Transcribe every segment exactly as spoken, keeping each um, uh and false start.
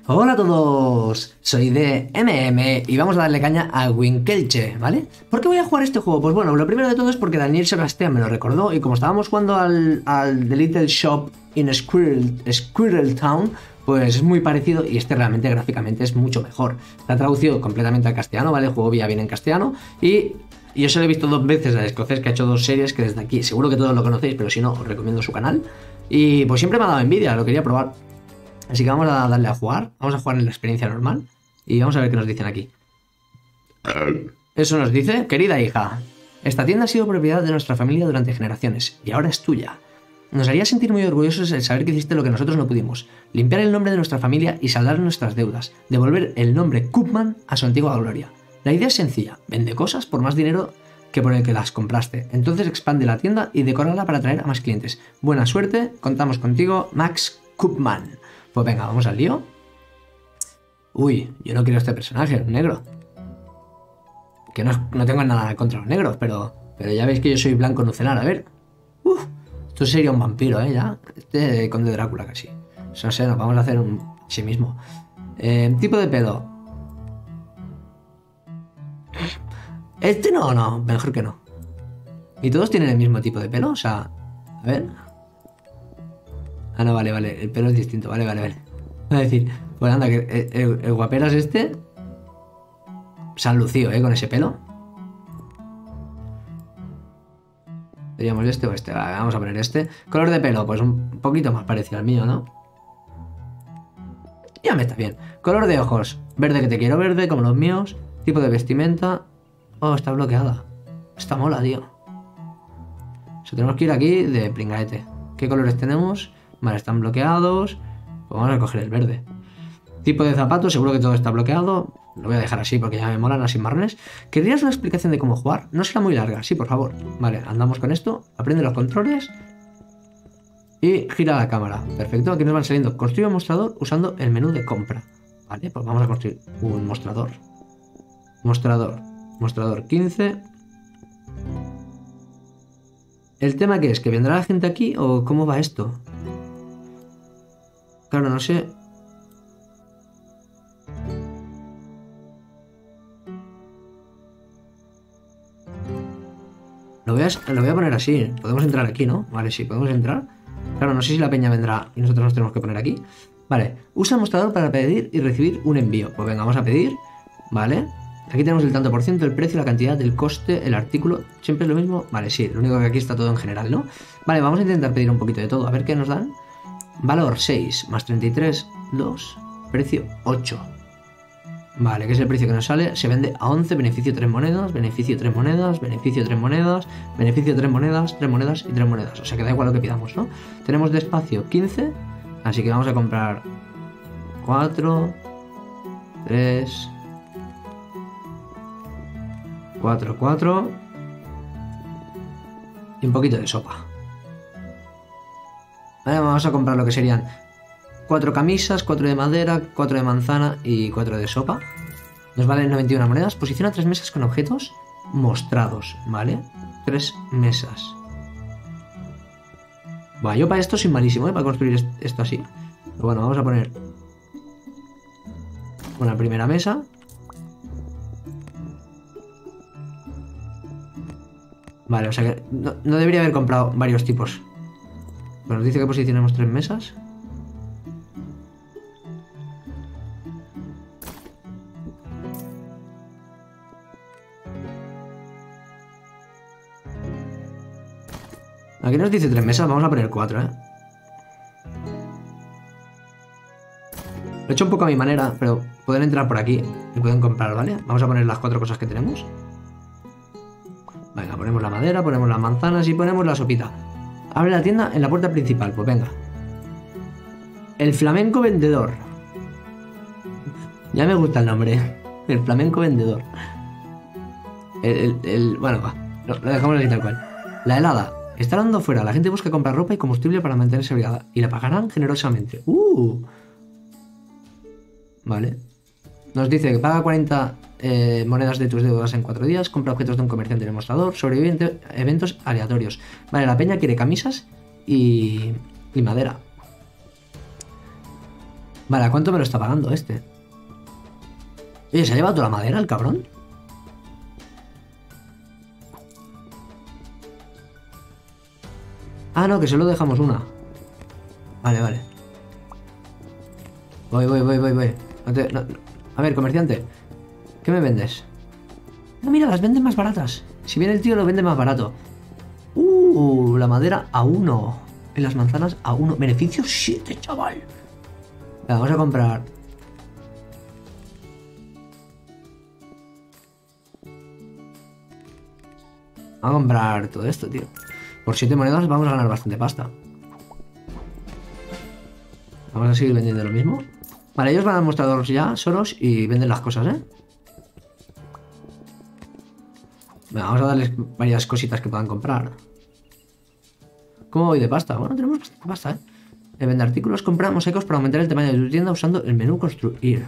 Hola a todos, soy de M M y vamos a darle caña a Winkelche, ¿vale? ¿Por qué voy a jugar este juego? Pues bueno, lo primero de todo es porque Daniel Sebastián me lo recordó y como estábamos jugando al, al The Little Shop in Squirrel, Squirrel Town, pues es muy parecido y este realmente gráficamente es mucho mejor. Está traducido completamente al castellano, ¿vale? El juego ya viene en castellano y yo solo he visto dos veces al escocés que ha hecho dos series que desde aquí, seguro que todos lo conocéis, pero si no, os recomiendo su canal. Y pues siempre me ha dado envidia, lo quería probar. Así que vamos a darle a jugar, vamos a jugar en la experiencia normal y vamos a ver qué nos dicen aquí. Eso nos dice, querida hija, esta tienda ha sido propiedad de nuestra familia durante generaciones y ahora es tuya. Nos haría sentir muy orgullosos el saber que hiciste lo que nosotros no pudimos, limpiar el nombre de nuestra familia y saldar nuestras deudas, devolver el nombre Koopman a su antigua gloria. La idea es sencilla, vende cosas por más dinero que por el que las compraste, entonces expande la tienda y decórala para atraer a más clientes. Buena suerte, contamos contigo, Max Koopman. Pues venga, vamos al lío. Uy, yo no quiero este personaje, un negro. Que no, no tengo nada contra los negros, pero, pero ya veis que yo soy blanco nucelar. A ver. Uf, esto sería un vampiro, ¿eh? Ya. Este conde Drácula casi. No sé, nos vamos a hacer un sí mismo. Eh, tipo de pelo. Este no, no, mejor que no. ¿Y todos tienen el mismo tipo de pelo? O sea, a ver. Ah, no, vale, vale, el pelo es distinto, vale, vale, vale. Es decir, pues anda, que el, el, el guaperas este se han lucido, ¿eh? Con ese pelo. Diríamos este o este, vale, vamos a poner este. Color de pelo, pues un poquito más parecido al mío, ¿no? Ya me está bien. Color de ojos, verde que te quiero verde, como los míos. Tipo de vestimenta. Oh, está bloqueada. Está mola, tío. O sea, tenemos que ir aquí de pringaete. ¿Qué colores tenemos? Vale, están bloqueados. Pues vamos a coger el verde. Tipo de zapatos, seguro que todo está bloqueado. Lo voy a dejar así porque ya me molan así marrones. ¿Querrías una explicación de cómo jugar? No será muy larga, sí, por favor. Vale, andamos con esto. Aprende los controles. Y gira la cámara. Perfecto, aquí nos van saliendo. Construye un mostrador usando el menú de compra. Vale, pues vamos a construir un mostrador. Mostrador. Mostrador quince. ¿El tema qué es? ¿Que vendrá la gente aquí o cómo va esto? Claro, no sé. Lo voy, a, lo voy a poner así. Podemos entrar aquí, ¿no? Vale, sí, podemos entrar. Claro, no sé si la peña vendrá y nosotros nos tenemos que poner aquí. Vale, usa el mostrador para pedir y recibir un envío. Pues venga, vamos a pedir. Vale. Aquí tenemos el tanto por ciento, el precio, la cantidad, el coste, el artículo. ¿Siempre es lo mismo? Vale, sí. Lo único que aquí está todo en general, ¿no? Vale, vamos a intentar pedir un poquito de todo. A ver qué nos dan. Valor seis, más treinta y tres, dos, precio ocho. Vale, que es el precio que nos sale. Se vende a once, beneficio tres monedas, beneficio tres monedas, beneficio tres monedas, beneficio tres monedas, tres monedas y tres monedas. O sea que da igual lo que pidamos, ¿no? Tenemos de espacio quince, así que vamos a comprar cuatro, tres, cuatro, cuatro y un poquito de sopa. Vale, vamos a comprar lo que serían cuatro camisas, cuatro de madera, cuatro de manzana y cuatro de sopa. Nos valen noventa y una monedas. Posiciona tres mesas con objetos mostrados, ¿vale? Tres mesas. Bueno, yo para esto soy malísimo, ¿eh? Para construir esto así. Pero bueno, vamos a poner una primera mesa. Vale, o sea que no, no debería haber comprado varios tipos. Bueno, nos dice que posicionemos tres mesas. Aquí nos dice tres mesas, vamos a poner cuatro, ¿eh? Lo he hecho un poco a mi manera, pero pueden entrar por aquí y pueden comprar, ¿vale? Vamos a poner las cuatro cosas que tenemos. Venga, ponemos la madera, ponemos las manzanas y ponemos la sopita. Abre la tienda en la puerta principal, pues venga. El flamenco vendedor. Ya me gusta el nombre. El flamenco vendedor. El, el, el bueno, va. Lo, lo dejamos así tal cual. La helada. Está dando fuera. La gente busca comprar ropa y combustible para mantenerse abrigada. Y la pagarán generosamente. Uh. Vale. Nos dice que paga cuarenta eh, monedas de tus deudas en cuatro días, compra objetos de un comerciante en el mostrador, sobrevive eventos aleatorios. Vale, la peña quiere camisas y, y madera. Vale, ¿a cuánto me lo está pagando este? Oye, ¿se ha llevado toda la madera el cabrón? Ah, no, que solo dejamos una. Vale, vale. Voy, voy, voy, voy, voy. No te, no, no. A ver, comerciante. ¿Qué me vendes? No, mira, las venden más baratas. Si viene el tío, lo vende más barato. Uh, la madera a uno. Y las manzanas a uno. Beneficio siete, chaval. Venga, vamos a comprar. Vamos a comprar todo esto, tío. Por siete monedas vamos a ganar bastante pasta. Vamos a seguir vendiendo lo mismo. Vale, ellos van al mostrador ya, solos, y venden las cosas, ¿eh? Venga, vamos a darles varias cositas que puedan comprar. ¿Cómo voy de pasta? Bueno, tenemos bastante pasta, ¿eh? De vender artículos, compramos ecos para aumentar el tamaño de tu tienda usando el menú construir.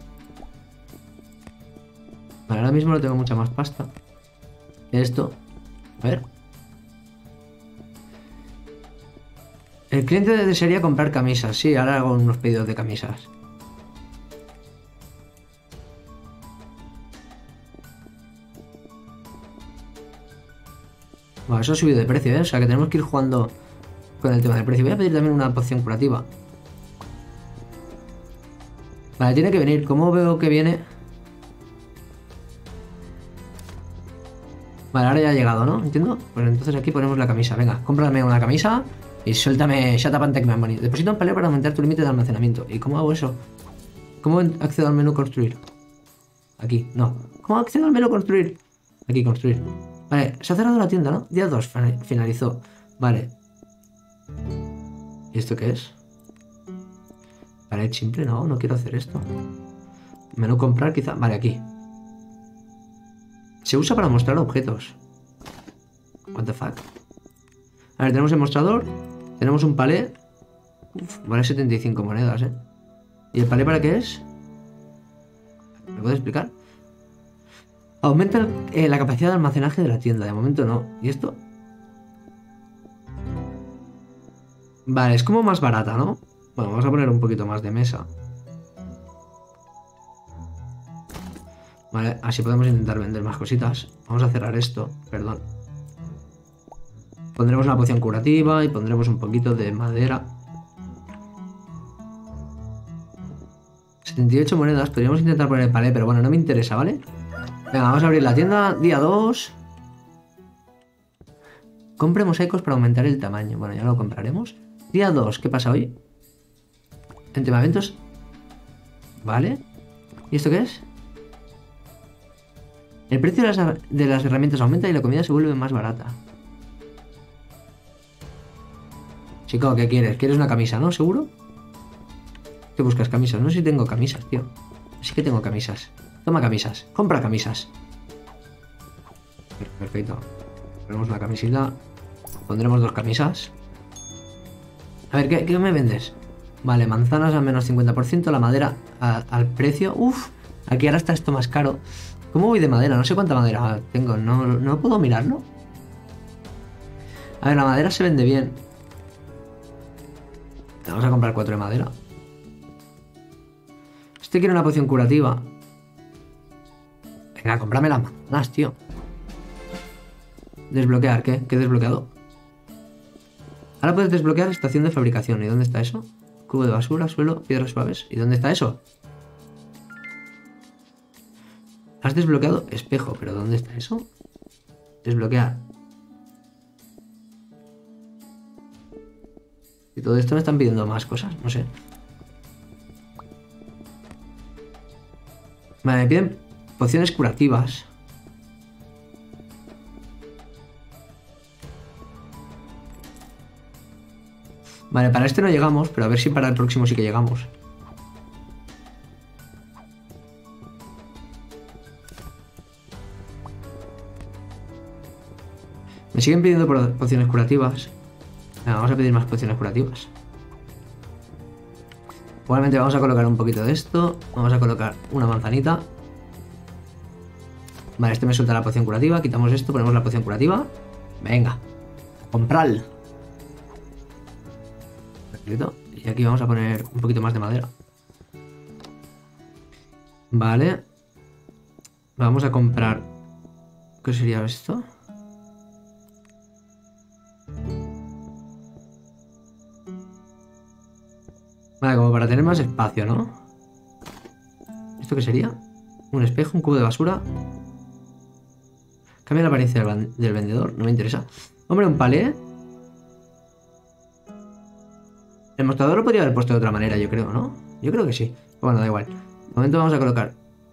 Vale, ahora mismo no tengo mucha más pasta. Esto. A ver. El cliente desearía comprar camisas. Sí, ahora hago unos pedidos de camisas. Bueno, eso ha subido de precio, ¿eh? O sea que tenemos que ir jugando con el tema del precio. Voy a pedir también una poción curativa. Vale, tiene que venir. ¿Cómo veo que viene? Vale, ahora ya ha llegado, ¿no? ¿Entiendo? Pues entonces aquí ponemos la camisa. Venga, cómprame una camisa y suéltame Shut Up and Take My Money. Deposita un palé para aumentar tu límite de almacenamiento. ¿Y cómo hago eso? ¿Cómo accedo al menú construir? Aquí, no. ¿Cómo accedo al menú construir? Aquí, construir. Vale, se ha cerrado la tienda, ¿no? Día dos finalizó. Vale. ¿Y esto qué es? Pared simple, no, no quiero hacer esto. Menú comprar quizá. Vale, aquí. Se usa para mostrar objetos. What the fuck. A ver, tenemos el mostrador. Tenemos un palé. Uf, vale setenta y cinco monedas, ¿eh? ¿Y el palé para qué es? ¿Me puedes explicar? Aumenta eh, la capacidad de almacenaje de la tienda. De momento no. ¿Y esto? Vale, es como más barata, ¿no? Bueno, vamos a poner un poquito más de mesa. Vale, así podemos intentar vender más cositas. Vamos a cerrar esto, perdón. Pondremos una poción curativa y pondremos un poquito de madera. setenta y ocho monedas, podríamos intentar poner el palé, pero bueno, no me interesa, ¿vale? Venga, vamos a abrir la tienda, día dos. Compre mosaicos para aumentar el tamaño. Bueno, ya lo compraremos. Día dos, ¿qué pasa hoy? En tema eventos. Vale. ¿Y esto qué es? El precio de las, de las herramientas aumenta y la comida se vuelve más barata. Chico, ¿qué quieres? ¿Quieres una camisa, no? ¿Seguro? ¿Qué buscas? Camisas. No sé si tengo camisas, tío. Sí que tengo camisas. Toma camisas. Compra camisas. Perfecto. Ponemos una camisita. Pondremos dos camisas. A ver, ¿qué, qué me vendes? Vale, manzanas al menos cincuenta por ciento. La madera a, al precio. Uf, aquí ahora está esto más caro. ¿Cómo voy de madera? No sé cuánta madera tengo. No, no puedo mirarlo. A ver, la madera se vende bien. Vamos a comprar cuatro de madera. Este quiere una poción curativa. Venga, cómprame las manzanas, tío. Desbloquear, ¿qué? ¿Qué he desbloqueado? Ahora puedes desbloquear estación de fabricación. ¿Y dónde está eso? Cubo de basura, suelo, piedras suaves. ¿Y dónde está eso? Has desbloqueado espejo, pero ¿dónde está eso? Desbloquear. Y todo esto me están pidiendo más cosas, no sé. Vale, me piden pociones curativas. Vale, para este no llegamos, pero a ver si para el próximo sí que llegamos. Me siguen pidiendo pociones curativas. Venga, vamos a pedir más pociones curativas. Igualmente vamos a colocar un poquito de esto. Vamos a colocar una manzanita. Vale, este me suelta la poción curativa. Quitamos esto, ponemos la poción curativa. Venga, comprar. Perfecto. Y aquí vamos a poner un poquito más de madera. Vale. Vamos a comprar... ¿Qué sería esto? Vale, como para tener más espacio, ¿no? ¿Esto qué sería? Un espejo, un cubo de basura. Cambia la apariencia del, del vendedor, no me interesa. Hombre, un palé. El mostrador lo podría haber puesto de otra manera, yo creo, ¿no? Yo creo que sí. Bueno, da igual. De momento vamos a colocar...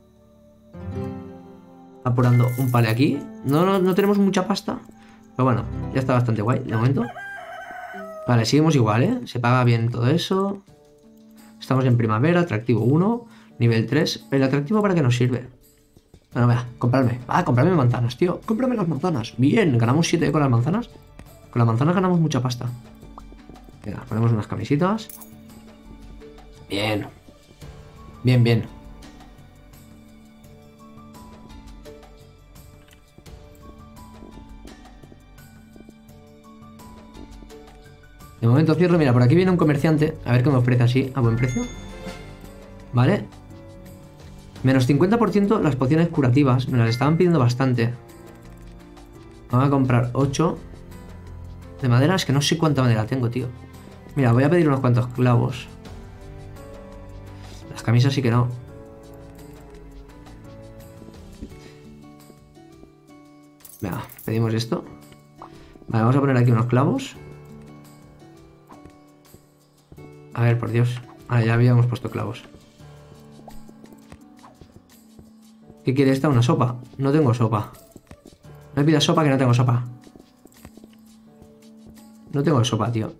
Apurando un palé aquí. No, no, no tenemos mucha pasta. Pero bueno, ya está bastante guay de momento. Vale, seguimos igual, ¿eh? Se paga bien todo eso. Estamos en primavera, atractivo uno, nivel tres. ¿El atractivo para qué nos sirve? Bueno, vea, comprarme. Ah, comprarme manzanas, tío. Cómprame las manzanas. Bien, ganamos siete con las manzanas. Con las manzanas ganamos mucha pasta. Venga, ponemos unas camisitas. Bien. Bien, bien. De momento cierro. Mira, por aquí viene un comerciante. A ver qué me ofrece así, a buen precio. Vale. Menos cincuenta por ciento las pociones curativas. Me las estaban pidiendo bastante. Vamos a comprar ocho. De madera, es que no sé cuánta madera tengo, tío. Mira, voy a pedir unos cuantos clavos. Las camisas sí que no. Venga, pedimos esto. Vale, vamos a poner aquí unos clavos. A ver, por Dios. Ah, ya habíamos puesto clavos. ¿Qué quiere esta? ¿Una sopa? No tengo sopa. No me pidas sopa que no tengo sopa. No tengo sopa, tío.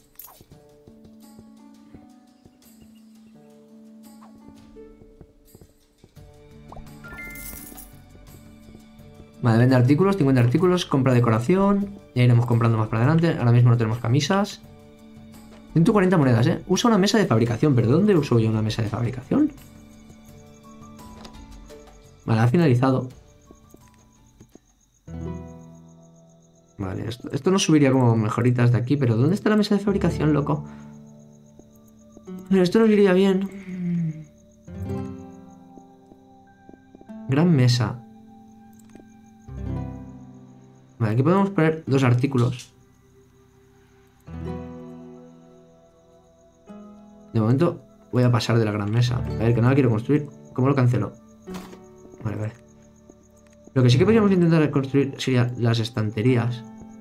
Vale, vende artículos, cincuenta artículos, compra decoración. Ya iremos comprando más para adelante. Ahora mismo no tenemos camisas. ciento cuarenta monedas, ¿eh? Usa una mesa de fabricación. ¿Pero de dónde uso yo una mesa de fabricación? Vale, ha finalizado. Vale, esto, esto nos subiría como mejoritas de aquí. Pero ¿dónde está la mesa de fabricación, loco? Pero esto nos iría bien. Gran mesa. Vale, aquí podemos poner dos artículos. De momento voy a pasar de la gran mesa. A ver, que no la quiero construir. ¿Cómo lo cancelo? Vale, vale. Lo que sí que podríamos intentar construir serían las estanterías.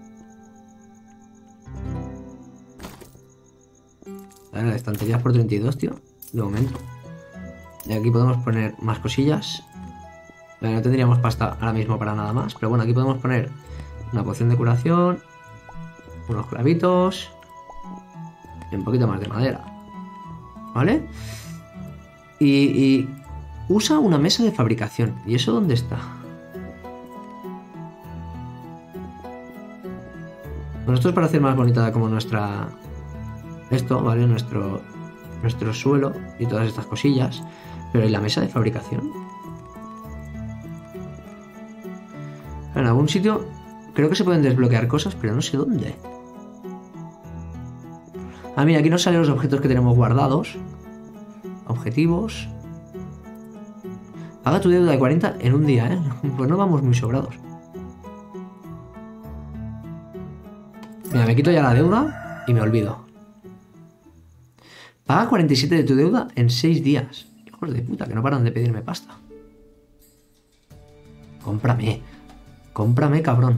Vale, las estanterías por treinta y dos, tío. De momento. Y aquí podemos poner más cosillas. Vale, no tendríamos pasta ahora mismo para nada más. Pero bueno, aquí podemos poner una poción de curación. Unos clavitos. Y un poquito más de madera. ¿Vale? Y, y usa una mesa de fabricación. ¿Y eso dónde está? Bueno, esto es para hacer más bonita como nuestra... Esto, ¿vale? Nuestro, nuestro suelo y todas estas cosillas. Pero ¿y la mesa de fabricación? En algún sitio creo que se pueden desbloquear cosas, pero no sé dónde. Ah, mira, aquí nos salen los objetos que tenemos guardados. Objetivos. Paga tu deuda de cuarenta en un día, ¿eh? Pues no vamos muy sobrados. Mira, me quito ya la deuda y me olvido. Paga cuarenta y siete de tu deuda en seis días. Hijos de puta, que no paran de pedirme pasta. Cómprame. Cómprame, cabrón.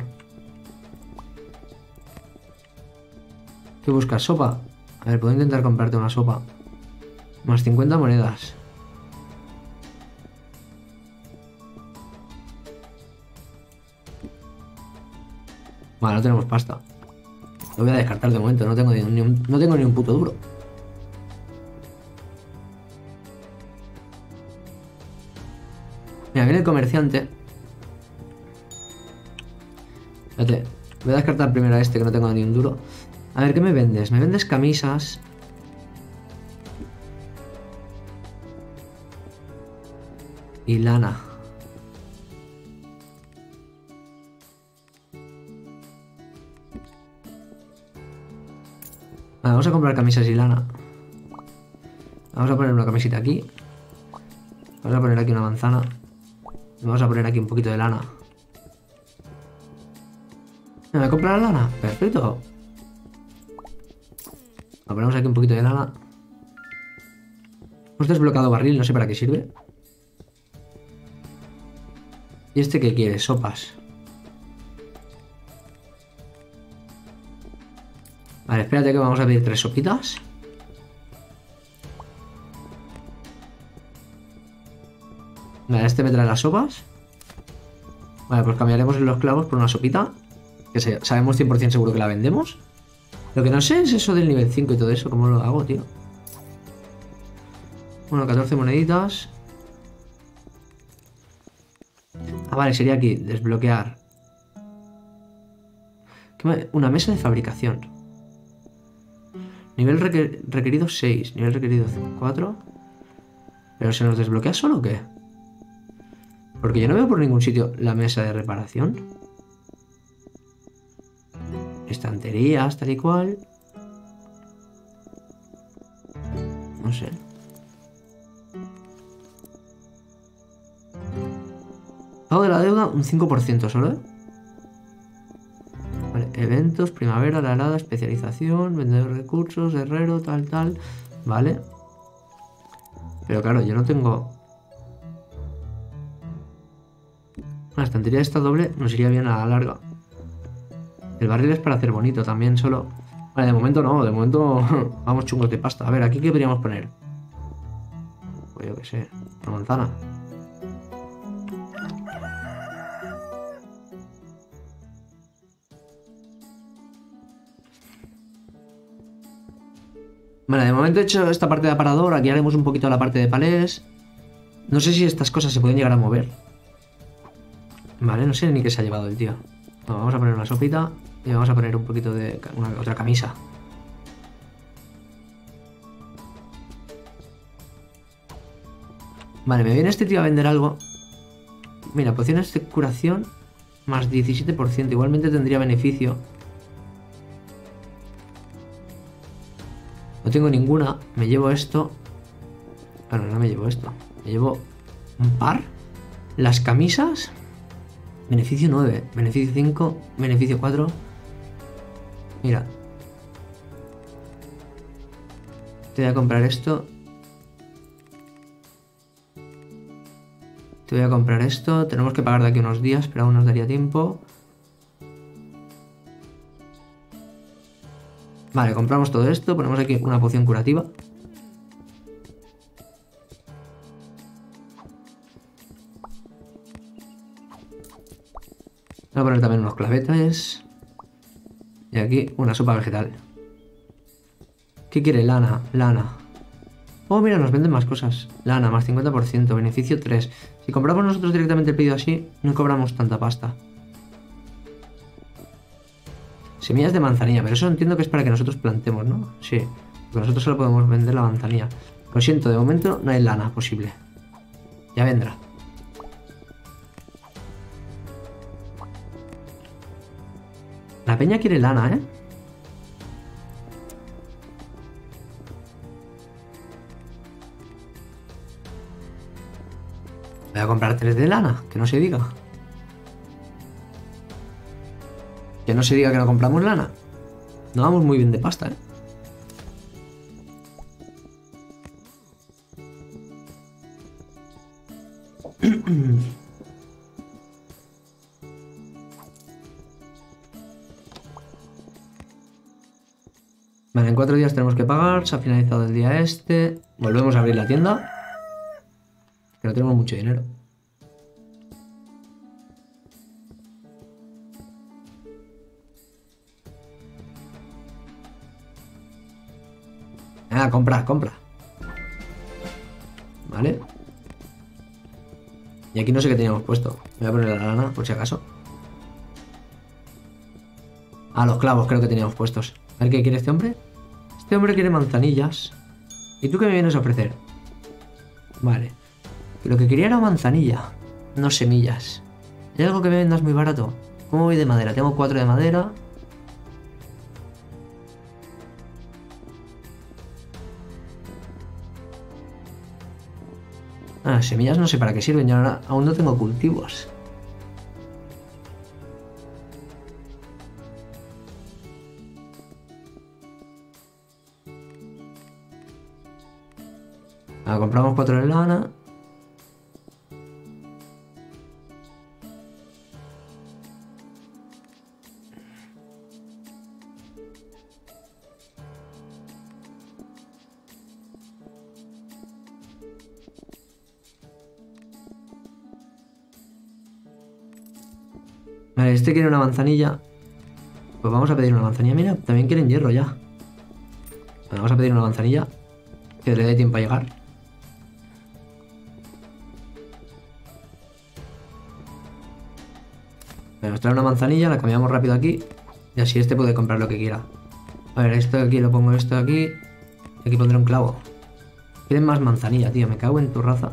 ¿Qué buscas? ¿Sopa? A ver, puedo intentar comprarte una sopa. Más cincuenta monedas. Vale, no tenemos pasta. Lo voy a descartar de momento. No tengo ni un, no tengo ni un puto duro. Mira, viene el comerciante. Espérate. Voy a descartar primero a este que no tengo ni un duro. A ver, ¿qué me vendes? Me vendes camisas. Y lana. Vale, vamos a comprar camisas y lana. Vamos a poner una camisita aquí. Vamos a poner aquí una manzana. Y vamos a poner aquí un poquito de lana. ¿Me voy a comprar la lana? Perfecto. Ponemos aquí un poquito de lana. Hemos desbloqueado barril, no sé para qué sirve. ¿Y este qué quiere? Sopas. Vale, espérate que vamos a pedir tres sopitas. Vale, este me trae las sopas. Vale, pues cambiaremos los clavos por una sopita. Que se, sabemos cien por cien seguro que la vendemos. Lo que no sé es eso del nivel cinco y todo eso. ¿Cómo lo hago, tío? Bueno, catorce moneditas. Ah, vale, sería aquí, desbloquear. Una mesa de fabricación. Nivel requer requerido seis. Nivel requerido cuatro. ¿Pero se nos desbloquea solo o qué? Porque yo no veo por ningún sitio la mesa de reparación. Estanterías, tal y cual. No sé. Pago de la deuda un cinco por ciento solo, ¿eh? Vale, eventos, primavera, la helada, especialización, vendedor de recursos, herrero, tal, tal. Vale. Pero claro, yo no tengo... La estantería esta doble nos iría bien a la larga. El barril es para hacer bonito también, solo... Vale, de momento no, de momento vamos chungos de pasta. A ver, ¿aquí qué podríamos poner? Pues yo qué sé, una manzana. Vale, de momento he hecho esta parte de aparador. Aquí haremos un poquito la parte de palés. No sé si estas cosas se pueden llegar a mover. Vale, no sé ni qué se ha llevado el tío. Bueno, vamos a poner una sopita y vamos a poner un poquito de una, otra camisa. Vale, me viene este tío a vender algo. Mira, pociones de curación más diecisiete por ciento. Igualmente tendría beneficio. No tengo ninguna. Me llevo esto. Bueno, no me llevo esto. Me llevo un par. Las camisas. Beneficio nueve. Beneficio cinco. Beneficio cuatro. Mira. Te voy a comprar esto. Te voy a comprar esto. Tenemos que pagar de aquí unos días, pero aún nos daría tiempo. Vale, compramos todo esto. Ponemos aquí una poción curativa. Voy a poner también unos clavetes. Y aquí una sopa vegetal. ¿Qué quiere? Lana, lana. Oh, mira, nos venden más cosas. Lana, más cincuenta por ciento, beneficio tres. Si compramos nosotros directamente el pedido así, no cobramos tanta pasta. Semillas de manzanilla, pero eso entiendo que es para que nosotros plantemos, ¿no? Sí, porque nosotros solo podemos vender la manzanilla. Lo siento, de momento no hay lana posible. Ya vendrá. La peña quiere lana, ¿eh? Voy a comprar tres de lana, que no se diga. Que no se diga que no compramos lana. No vamos muy bien de pasta, ¿eh? Vale, en cuatro días tenemos que pagar. Se ha finalizado el día este. Volvemos a abrir la tienda. Que no tenemos mucho dinero. Ah, compra, compra. Vale. Y aquí no sé qué teníamos puesto. Voy a poner la lana, por si acaso. Ah, los clavos creo que teníamos puestos. A ver qué quiere este hombre. Este hombre quiere manzanillas. ¿Y tú qué me vienes a ofrecer? Vale. Lo que quería era manzanilla, no semillas. ¿Hay algo que me vendas muy barato? ¿Cómo voy de madera? Tengo cuatro de madera. Ah, semillas no sé para qué sirven, yo ahora aún no tengo cultivos. Ah, compramos cuatro de lana. Vale, este quiere una manzanilla. Pues vamos a pedir una manzanilla. Mira, también quieren hierro ya. Bueno, vamos a pedir una manzanilla. Que le dé tiempo a llegar. Vale, nos trae una manzanilla, la cambiamos rápido aquí. Y así este puede comprar lo que quiera. A ver, esto de aquí lo pongo esto de aquí. Y aquí pondré un clavo. Quieren más manzanilla, tío. Me cago en tu raza.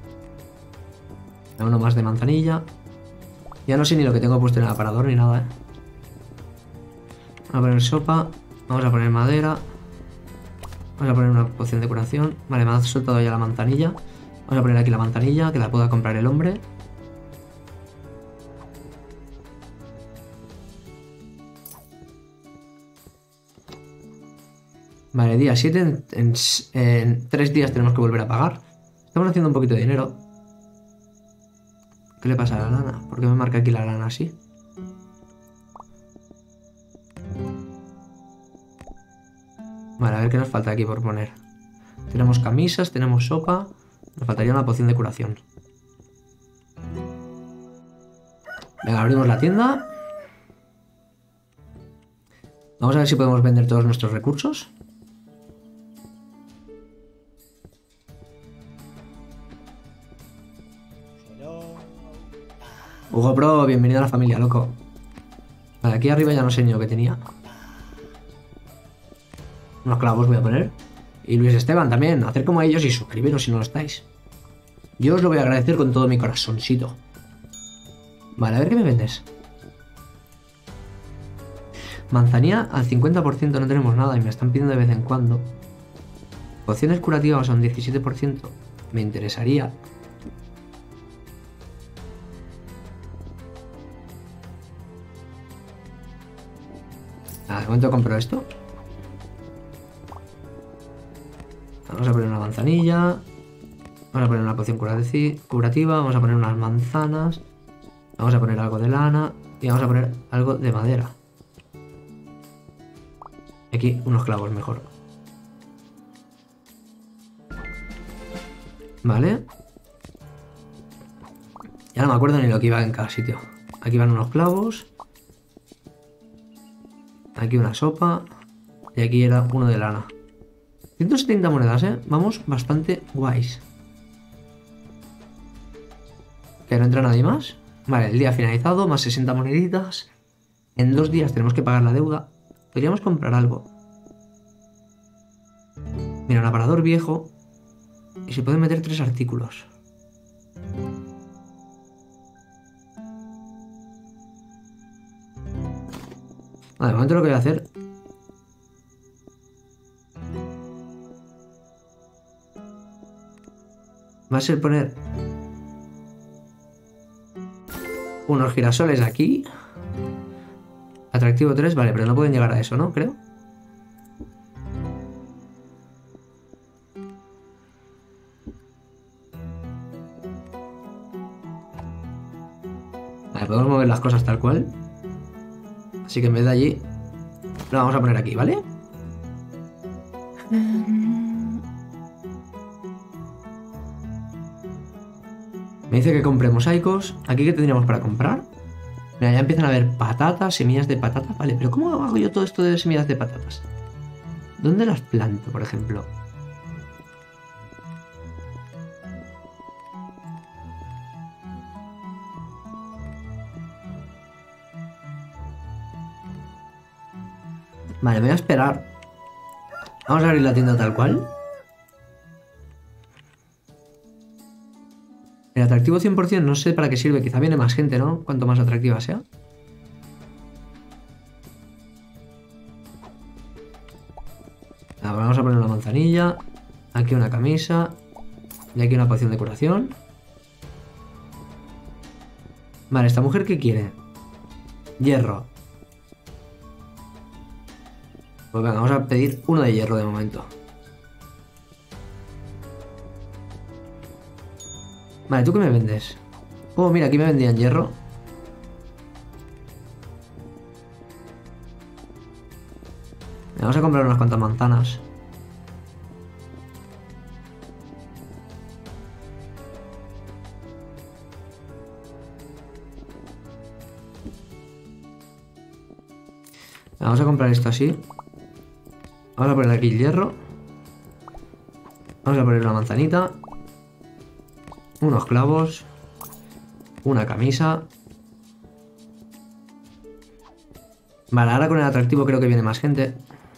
Uno más de manzanilla. Ya no sé ni lo que tengo puesto en el aparador ni nada, eh. Vamos a poner sopa. Vamos a poner madera. Vamos a poner una poción de curación. Vale, me ha soltado ya la manzanilla. Vamos a poner aquí la manzanilla, que la pueda comprar el hombre. Vale, día siete. En, en, en tres días tenemos que volver a pagar. Estamos haciendo un poquito de dinero. ¿Qué le pasa a la lana? ¿Por qué me marca aquí la lana así? Vale, a ver qué nos falta aquí por poner. Tenemos camisas, tenemos sopa. Nos faltaría una poción de curación. Venga, abrimos la tienda. Vamos a ver si podemos vender todos nuestros recursos. Hugo Pro, bienvenido a la familia, loco. Vale, aquí arriba ya no sé ni lo que tenía. Unos clavos voy a poner. Y Luis Esteban también, hacer como ellos y suscribiros si no lo estáis. Yo os lo voy a agradecer con todo mi corazoncito. Vale, a ver qué me vendes. Manzanilla al cincuenta por ciento no tenemos nada y me están pidiendo de vez en cuando. Pociones curativas a un diecisiete por ciento. Me interesaría. Ah, de momento compro esto. Vamos a poner una manzanilla. Vamos a poner una poción curativa. Vamos a poner unas manzanas. Vamos a poner algo de lana. Y vamos a poner algo de madera. Aquí unos clavos mejor. Vale. Ya no me acuerdo ni lo que iba en cada sitio. Aquí van unos clavos. Aquí una sopa. Y aquí era uno de lana. ciento setenta monedas, ¿eh? Vamos bastante guays. ¿Que no entra nadie más? Vale, el día finalizado, más sesenta moneditas. En dos días tenemos que pagar la deuda. Podríamos comprar algo. Mira, un aparador viejo. Y se pueden meter tres artículos. Vale, de momento lo que voy a hacer... va a ser poner... unos girasoles aquí. Atractivo tres, vale, pero no pueden llegar a eso, ¿no? Creo. Vale, podemos mover las cosas tal cual. Así que en vez de allí, lo vamos a poner aquí, ¿vale? Me dice que compre mosaicos. ¿Aquí qué tendríamos para comprar? Mira, ya empiezan a haber patatas, semillas de patatas. Vale, pero ¿cómo hago yo todo esto de semillas de patatas? ¿Dónde las planto, por ejemplo? Vale, me voy a esperar. Vamos a abrir la tienda tal cual. El atractivo cien por ciento no sé para qué sirve. Quizá viene más gente, ¿no? Cuanto más atractiva sea. Ahora vamos a poner una manzanilla. Aquí una camisa. Y aquí una poción de curación. Vale, ¿esta mujer qué quiere? Hierro. Pues venga, vamos a pedir uno de hierro de momento. Vale, ¿tú qué me vendes? Oh, mira, aquí me vendían hierro. Vamos a comprar unas cuantas manzanas. Vamos a comprar esto así. Vamos a poner aquí el hierro. Vamos a poner una manzanita. Unos clavos. Una camisa. Vale, ahora con el atractivo creo que viene más gente.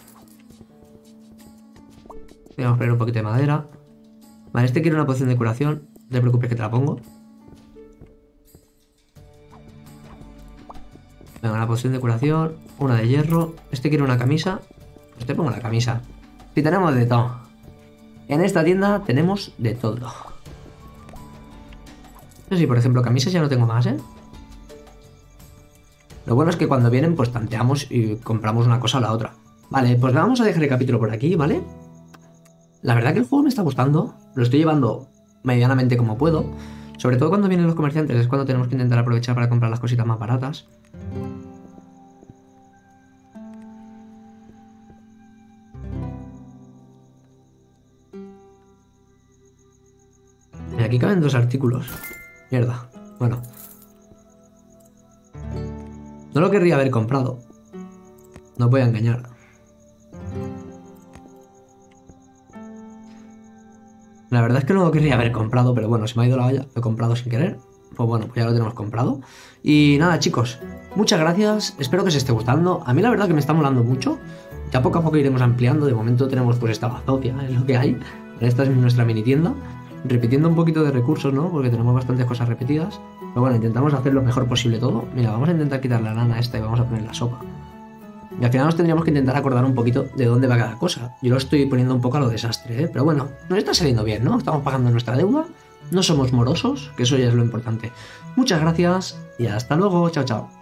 Vamos a poner un poquito de madera. Vale, este quiere una poción de curación. No te preocupes que te la pongo. Venga, una poción de curación. Una de hierro. Este quiere una camisa. Pues te pongo la camisa. Sí, tenemos de todo. En esta tienda tenemos de todo. No sé si, por ejemplo, camisas ya no tengo más, ¿eh? Lo bueno es que cuando vienen, pues tanteamos y compramos una cosa o la otra. Vale, pues vamos a dejar el capítulo por aquí, ¿vale? La verdad que el juego me está gustando. Lo estoy llevando medianamente como puedo. Sobre todo cuando vienen los comerciantes, es cuando tenemos que intentar aprovechar para comprar las cositas más baratas. Y aquí caben dos artículos. Mierda. Bueno. No lo querría haber comprado. No os voy a engañar. La verdad es que no lo querría haber comprado, pero bueno, se me ha ido la olla. Lo he comprado sin querer. Pues bueno, pues ya lo tenemos comprado. Y nada, chicos. Muchas gracias. Espero que os esté gustando. A mí la verdad que me está molando mucho. Ya poco a poco iremos ampliando. De momento tenemos pues esta bazofia, es lo que hay. Esta es nuestra mini tienda. Repitiendo un poquito de recursos, ¿no? Porque tenemos bastantes cosas repetidas. Pero bueno, intentamos hacer lo mejor posible todo. Mira, vamos a intentar quitar la lana esta y vamos a poner la sopa. Y al final nos tendríamos que intentar acordar un poquito de dónde va cada cosa. Yo lo estoy poniendo un poco a lo desastre, ¿eh? Pero bueno, nos está saliendo bien, ¿no? Estamos pagando nuestra deuda. No somos morosos, que eso ya es lo importante. Muchas gracias y hasta luego. Chao, chao.